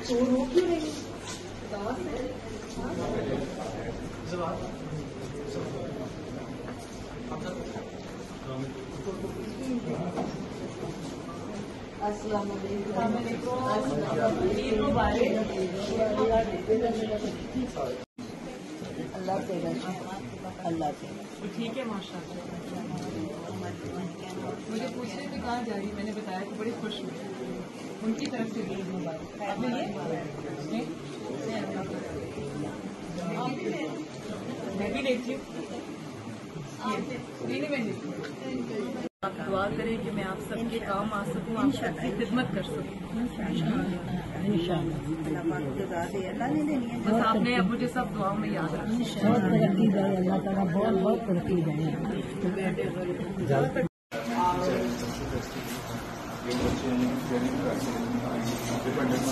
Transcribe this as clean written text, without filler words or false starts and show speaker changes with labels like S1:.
S1: शोर हो क्यों नहीं? अस्सलाम वालेकुम। अल्लाह तेरा अल्लाह तेरा
S2: ठीक है माशाल्लाह। मुझे पूछने पे कहाँ जा रही, मैंने बताया कि बड़ी खुश हूँ उनकी तरफ से ईद मुबारक। मैं भी देखती हूँ, नहीं मैं देखती हूँ। आप दुआ करें कि मैं आप सबके काम आ सकूँ, आप सबकी खिदमत कर सकूँ बस आपने अब मुझे सब दुआओं में याद रखा।
S1: बहुत तरक्की जाए, अल्लाह ताला बहुत बहुत तरक्की जाए।